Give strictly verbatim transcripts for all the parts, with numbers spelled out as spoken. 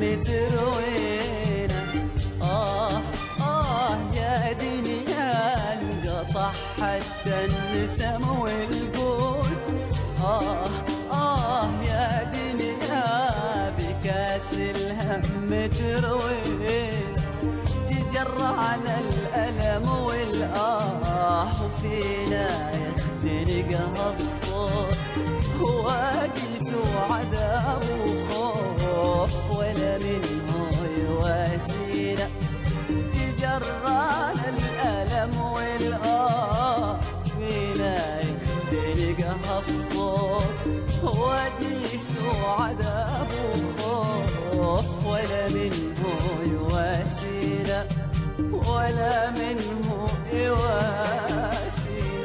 تروينا. آه آه يا دنيا انقطع حتى النسم والقوت. آه آه يا دنيا بكاس الهم تروينا. تجرعنا الألم والآه وفينا يختنقها الصوت. واجس وعذاب وخوف ولا منه يواسينا. تجرعنا الألم والآه فينا يختنقها الصوت. واجس وعذاب وخوف ولا منه يواسينا ولا منه يواسينا.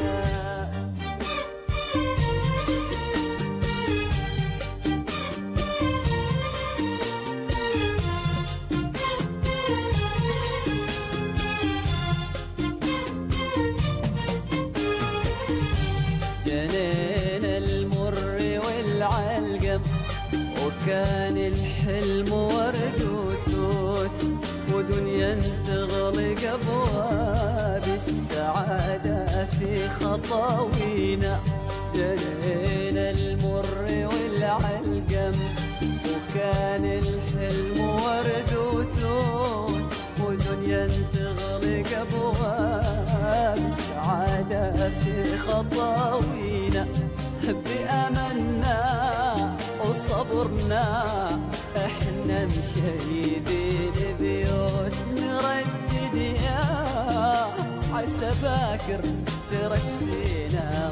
جنينا المر والعلقم وكان الحلم ورد وتوت. ودنيا تغلق ابواب السعادة في خطاوينا. جنينا المر والعلقم وكان الحلم ورد وتوت. ودنيا تغلق ابواب السعادة في خطاوينا. بأملنا وصبرنا احنا مشيدين بيوت نردد يا عسى باكر ترسينا.